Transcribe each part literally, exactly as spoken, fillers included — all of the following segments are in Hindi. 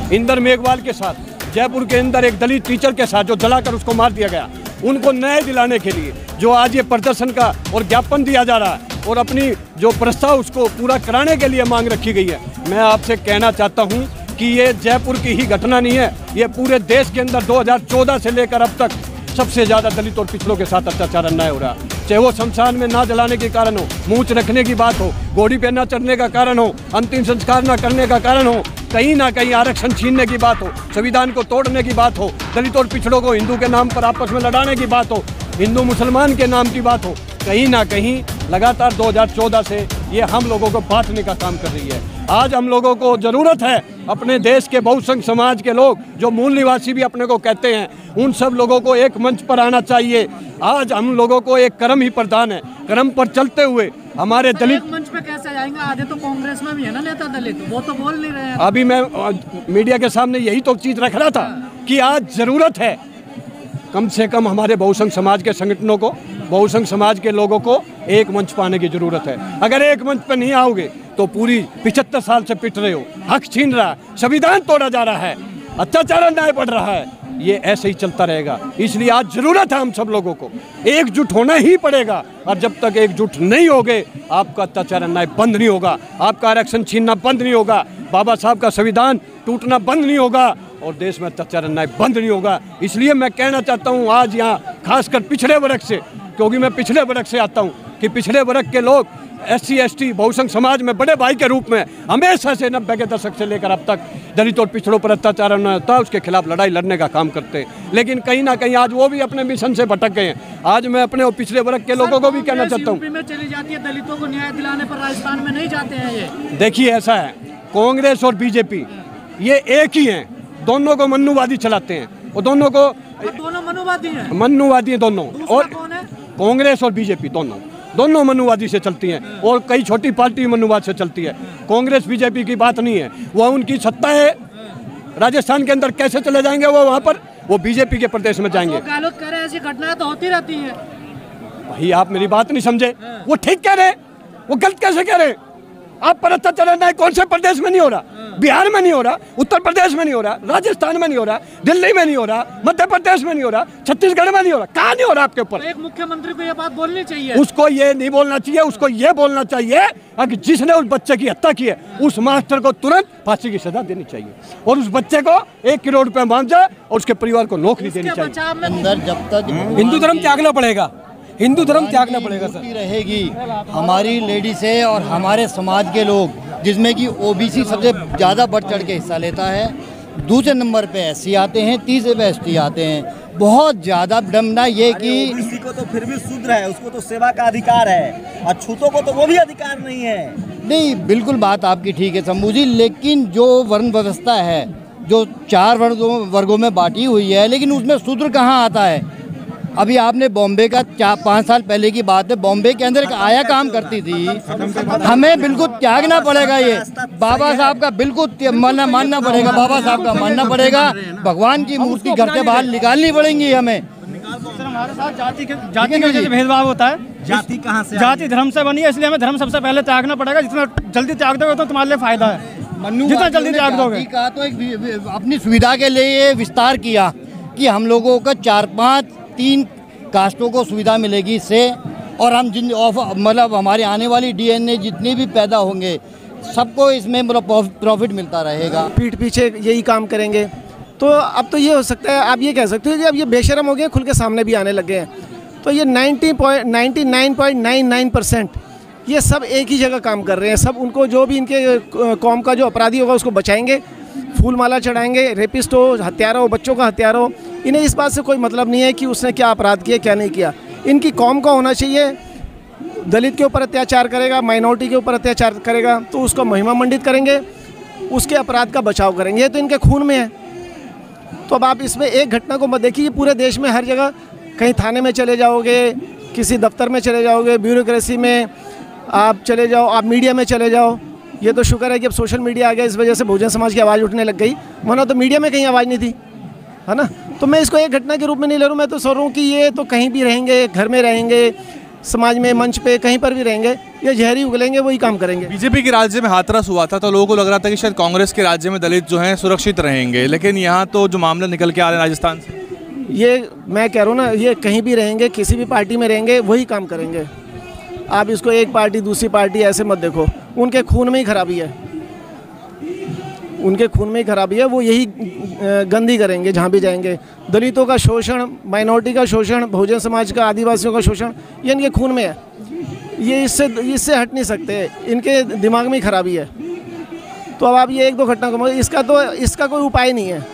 इंदर मेघवाल के साथ, जयपुर के अंदर एक दलित टीचर के साथ जो जलाकर उसको मार दिया गया, उनको न्याय दिलाने के लिए जो आज ये प्रदर्शन का और ज्ञापन दिया जा रहा है और अपनी जो प्रस्ताव उसको पूरा कराने के लिए मांग रखी गई है, मैं आपसे कहना चाहता हूँ कि ये जयपुर की ही घटना नहीं है, ये पूरे देश के अंदर दो हज़ार चौदह से लेकर अब तक सबसे ज़्यादा दलित और पिछड़ों के साथ अत्याचार अन्याय हो रहा है। चाहे वो शमशान में ना जलाने के कारण हो, मूंछ रखने की बात हो, घोड़ी पे ना चढ़ने का कारण हो, अंतिम संस्कार ना करने का कारण हो, कहीं ना कहीं आरक्षण छीनने की बात हो, संविधान को तोड़ने की बात हो, दलित और पिछड़ों को हिंदू के नाम पर आपस में लड़ाने की बात हो, हिंदू मुसलमान के नाम की बात हो, कहीं ना कहीं लगातार दो हज़ार चौदह से ये हम लोगों को बांटने का काम कर रही है। आज हम लोगों को ज़रूरत है अपने देश के बहुसंख्य समाज के लोग जो मूल निवासी भी अपने को कहते हैं, उन सब लोगों को एक मंच पर आना चाहिए। आज हम लोगों को एक क्रम ही प्रदान है, क्रम पर चलते हुए हमारे दलित मंच पे कैसे जाएंगे? आधे तो कांग्रेस में भी है ना नेता दलित, वो तो बोल नहीं रहे हैं। अभी मैं मीडिया के सामने यही तो चीज़ रख रहा था कि आज ज़रूरत है कम से कम हमारे बहुसंख्य समाज के संगठनों को, बहुसंख्य समाज के लोगों को एक मंच पाने की जरूरत है। अगर एक मंच पर नहीं आओगे तो पूरी पिछहत्तर साल से पिट रहे हो, हक छीन रहा है, संविधान तोड़ा जा रहा है, अत्याचार अन्याय बढ़ रहा है, ये ऐसे ही चलता रहेगा। इसलिए आज जरूरत है हम सब लोगों को एकजुट होना ही पड़ेगा, और जब तक एकजुट नहीं होगे आपका अत्याचार अन्याय बंद नहीं होगा, आपका आरक्षण छीनना बंद नहीं होगा, बाबा साहब का संविधान टूटना बंद नहीं होगा और देश में अत्याचार अन्याय बंद नहीं होगा। इसलिए मैं कहना चाहता हूँ आज यहाँ खासकर पिछड़े वर्ग से, क्योंकि मैं पिछड़े वर्ग से आता हूँ, कि पिछड़े वर्ग के लोग एस सी एस टी बहुसंख्य समाज में बड़े भाई के रूप में हमेशा से नब्बे के दशक से लेकर अब तक दलित और पिछड़ों पर अत्याचार अन्याय होता है उसके खिलाफ लड़ाई लड़ने का काम करते हैं। लेकिन कहीं ना कहीं आज वो भी अपने मिशन से भटक गए हैं। आज मैं अपने और पिछड़े वर्ग के लोगों को भी कहना चाहता हूँ, में चली जाती है, दलितों को न्याय दिलाने पर राजस्थान में नहीं जाते हैं ये। देखिए ऐसा है, कांग्रेस और बीजेपी ये एक ही हैं, दोनों को मनुवादी चलाते हैं और दोनों को दोनों मनुवादी हैं, मनुवादी हैं दोनों, और कांग्रेस और बीजेपी दोनों दोनों मनुवादी से चलती हैं और कई छोटी पार्टी मनुवाद से चलती है। कांग्रेस बीजेपी की बात नहीं है, वह उनकी सत्ता है, राजस्थान के अंदर कैसे चले जाएंगे वो वहाँ पर, वो बीजेपी के प्रदेश में जाएंगे। गलत कह रहे हैं, ऐसी घटनाएं तो होती रहती हैं। भाई आप मेरी बात नहीं समझे, वो ठीक कह रहे, वो गलत कैसे कह रहे? आप पर अत्याचार अन्याय कौन से प्रदेश में नहीं हो रहा? बिहार में नहीं हो रहा, उत्तर प्रदेश में नहीं हो रहा, राजस्थान में नहीं हो रहा, दिल्ली में नहीं हो रहा, मध्य प्रदेश में नहीं हो रहा, छत्तीसगढ़ में नहीं हो रहा, कहाँ नहीं हो रहा आपके ऊपर? एक मुख्यमंत्री को ये बात बोलनी चाहिए। उसको ये नहीं बोलना चाहिए, उसको ये बोलना चाहिए कि जिसने उस बच्चे की हत्या की है उस मास्टर को तुरंत फांसी की सजा देनी चाहिए और उस बच्चे को एक करोड़ रुपए मुआवजा और उसके परिवार को नौकरी देनी चाहिए। अंदर जब तक हिंदू धर्म त्यागना पड़ेगा, हिंदू धर्म त्यागना पड़ेगा सर। रहेगी हमारी लेडीज है और हमारे समाज के लोग, जिसमें कि ओबीसी सबसे ज़्यादा बढ़ चढ़ के हिस्सा लेता है, दूसरे नंबर पे एससी आते हैं, तीसरे पे एसटी आते हैं। बहुत ज़्यादा डमना ये कि ओबीसी को तो फिर भी शूद्र है, उसको तो सेवा का अधिकार है, और छूतों को तो वो भी अधिकार नहीं है। नहीं, बिल्कुल बात आपकी ठीक है शंभू जी, लेकिन जो वर्ण व्यवस्था है जो चार वर्गों वर्गों में बांटी हुई है, लेकिन उसमें शूद्र कहाँ आता है? अभी आपने बॉम्बे का चार पाँच साल पहले की बात है, बॉम्बे के अंदर एक आया काम करती थी, हमें बिल्कुल त्यागना पड़ेगा ये बाबा साहब का, बिल्कुल मानना मानना पड़ेगा, बाबा साहब का मानना पड़ेगा, भगवान की मूर्ति घर के बाहर निकालनी पड़ेंगी हमें। सर हमारे साथ जाति के जाति की वजह से भेदभाव होता है, जाति कहाँ से? जाति धर्म से बनी है, इसलिए हमें धर्म सबसे पहले त्यागना पड़ेगा। जितना जल्दी त्याग दोगे तो तुम्हारे लिए फायदा है, जितना जल्दी त्याग दोगे। का तो एक अपनी सुविधा के लिए विस्तार किया कि हम लोगों का चार पाँच तीन कास्टों को सुविधा मिलेगी इससे, और हम जिन मतलब हमारे आने वाली डीएनए जितने भी पैदा होंगे सबको इसमें मतलब प्रॉफिट मिलता रहेगा। पीठ पीछे यही काम करेंगे तो अब तो ये हो सकता है, आप ये कह सकते हो कि अब ये बेशरम हो गए, खुल के सामने भी आने लगे हैं। तो ये ninety point ninety nine point nine nine percent ये सब एक ही जगह काम कर रहे हैं। सब उनको जो भी इनके कौम का जो अपराधी होगा उसको बचाएंगे, फूल माला चढ़ाएंगे, रेपिस्ट हो, हत्यारा हो, बच्चों का हत्यारा हो, इन्हें इस बात से कोई मतलब नहीं है कि उसने क्या अपराध किया क्या नहीं किया। इनकी कौम का होना चाहिए, दलित के ऊपर अत्याचार करेगा, माइनॉरिटी के ऊपर अत्याचार करेगा तो उसको महिमा मंडित करेंगे, उसके अपराध का बचाव करेंगे, ये तो इनके खून में है। तो अब आप इसमें एक घटना को मत देखिए, पूरे देश में हर जगह, कहीं थाने में चले जाओगे, किसी दफ्तर में चले जाओगे, ब्यूरोक्रेसी में आप चले जाओ, आप मीडिया में चले जाओ। ये तो शुक्र है कि अब सोशल मीडिया आ गया, इस वजह से बहुजन समाज की आवाज़ उठने लग गई, वरना तो मीडिया में कहीं आवाज़ नहीं थी, है ना। तो मैं इसको एक घटना के रूप में नहीं ले रहा हूँ, मैं तो सोच रहा हूँ कि ये तो कहीं भी रहेंगे, घर में रहेंगे, समाज में, मंच पे, कहीं पर भी रहेंगे, ये जहरी उगलेंगे, वही काम करेंगे। बीजेपी के राज्य में हाथरस हुआ था तो लोगों को लग रहा था कि शायद कांग्रेस के राज्य में दलित जो हैं सुरक्षित रहेंगे, लेकिन यहाँ तो जो मामला निकल के आ रहे हैं राजस्थान से, ये मैं कह रहा हूँ ना, ये कहीं भी रहेंगे, किसी भी पार्टी में रहेंगे, वही काम करेंगे। आप इसको एक पार्टी दूसरी पार्टी ऐसे मत देखो, उनके खून में ही खराबी है, उनके खून में ही खराबी है, वो यही गंदी करेंगे जहाँ भी जाएंगे। दलितों का शोषण, माइनॉरिटी का शोषण, बहुजन समाज का, आदिवासियों का शोषण, ये इनके खून में है, ये इससे इससे हट नहीं सकते, इनके दिमाग में ही खराबी है। तो अब आप ये एक दो घटना को, इसका तो इसका कोई उपाय नहीं है।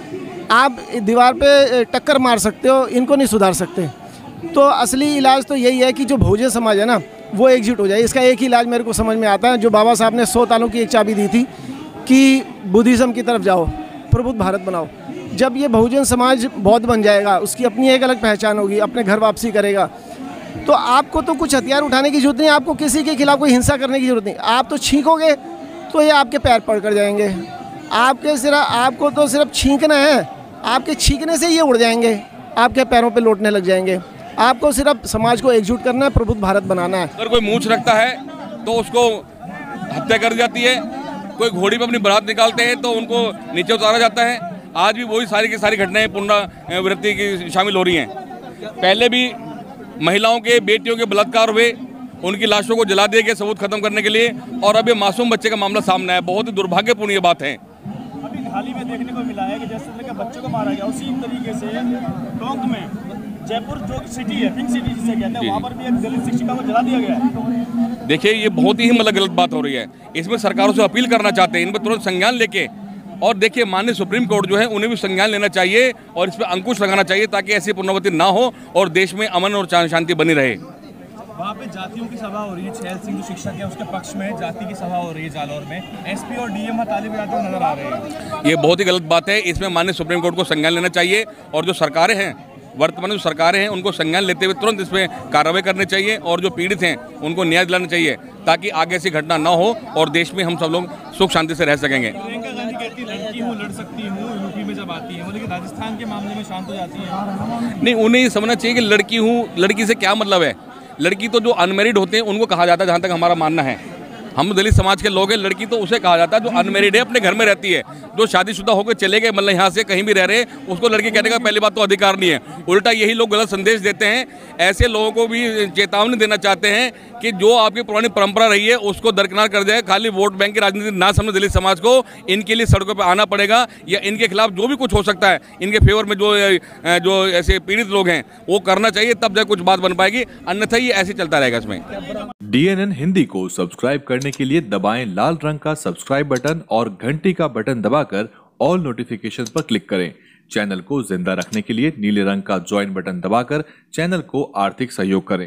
आप दीवार पे टक्कर मार सकते हो, इनको नहीं सुधार सकते। तो असली इलाज तो यही है कि जो बहुजन समाज है ना, वो एकजुट हो जाए। इसका एक ही इलाज मेरे को समझ में आता है, जो बाबा साहब ने सौ तालों की एक चाबी दी थी कि बुद्धिज़्म की तरफ जाओ, प्रबुद्ध भारत बनाओ। जब ये बहुजन समाज बौद्ध बन जाएगा, उसकी अपनी एक अलग पहचान होगी, अपने घर वापसी करेगा, तो आपको तो कुछ हथियार उठाने की जरूरत नहीं, आपको किसी के खिलाफ कोई हिंसा करने की जरूरत नहीं। आप तो छींकोगे तो ये आपके पैर पड़ कर जाएंगे। आपके सिर्फ आपको तो सिर्फ छींकना है, आपके छींकने से ये उड़ जाएंगे, आपके पैरों पे लौटने लग जाएंगे। आपको सिर्फ समाज को एकजुट करना है, प्रबुद्ध भारत बनाना है। अगर कोई मूंछ रखता है तो उसको हत्या कर दी जाती है, कोई घोड़ी पे अपनी बारात निकालते हैं तो उनको नीचे उतारा जाता है। आज भी वही सारी की सारी घटनाएं पुनरावृत्ति की शामिल हो रही हैं। पहले भी महिलाओं के, बेटियों के बलात्कार हुए, उनकी लाशों को जला दिया गया सबूत खत्म करने के लिए, और अब ये मासूम बच्चे का मामला सामने आया। बहुत ही दुर्भाग्यपूर्ण ये बात है। अभी हाल ही में देखने को मिला है कि जिस तरह के बच्चों को मारा गया, उसी तरीके से टोंक में, जयपुर जो सिटी है, पिंक सिटी जिसे कहते हैं, वहाँ पर भी एक दलित शिक्षिका को जला दिया गया है। देखिए, ये बहुत ही मतलब गलत बात हो रही है। इसमें सरकारों से अपील करना चाहते हैं इन पर तुरंत संज्ञान लेके, और देखिए माननीय सुप्रीम कोर्ट जो है उन्हें भी संज्ञान लेना चाहिए और इस पर अंकुश लगाना चाहिए, ताकि ऐसी पुनरावृत्ति ना हो और देश में अमन और शांति बनी रहे। वहाँ पे जातियों की सभा हो रही है, छैल सिंह जो शिक्षक है उसके पक्ष में जाति की सभा हो रही है जालौर में, एसपी और डीएम ताली बजाते हुए नजर आ रहे हैं। ये बहुत ही गलत बात है। इसमें माननीय सुप्रीम कोर्ट को संज्ञान लेना चाहिए, और जो सरकारें हैं, वर्तमान जो सरकारें हैं, उनको संज्ञान लेते हुए तुरंत इसमें कार्रवाई करनी चाहिए, और जो पीड़ित हैं उनको न्याय दिलाना चाहिए, ताकि आगे ऐसी घटना ना हो और देश में हम सब लोग सुख शांति से रह सकेंगे। प्रियंका गांधी कहती है लड़की हूँ, लड़ सकती हूँ, यूपी में जब आती है, लेकिन राजस्थान के मामले में शांत हो जाती है। नहीं, उन्हें ये समझना चाहिए कि लड़की हूँ, लड़की से क्या मतलब है। लड़की तो जो अनमेरिड होते हैं उनको कहा जाता है, जहाँ तक हमारा मानना है। हम दलित समाज के लोग हैं, लड़की तो उसे कहा जाता है जो अनमेरिड है, अपने घर में रहती है। जो शादीशुदा होकर चले गए, मतलब यहाँ से कहीं भी रह रहे, उसको लड़की कहने का पहली बात तो अधिकार नहीं है। उल्टा यही लोग गलत संदेश देते हैं। ऐसे लोगों को भी चेतावनी देना चाहते हैं कि जो आपकी पुरानी परंपरा रही है उसको दरकिनार कर जाए। खाली वोट बैंक की राजनीति ना समझे दलित समाज को, इनके लिए सड़कों पर आना पड़ेगा, या इनके खिलाफ जो भी कुछ हो सकता है, इनके फेवर में जो जो ऐसे पीड़ित लोग हैं वो करना चाहिए, तब जाकर कुछ बात बन पाएगी, अन्यथा ये ऐसे चलता रहेगा। इसमें डी एन एन हिंदी को सब्सक्राइब करने के लिए दबाएं लाल रंग का सब्सक्राइब बटन और घंटी का बटन दबाकर ऑल नोटिफिकेशन पर क्लिक करें। चैनल को जिंदा रखने के लिए नीले रंग का ज्वाइन बटन दबाकर चैनल को आर्थिक सहयोग करें।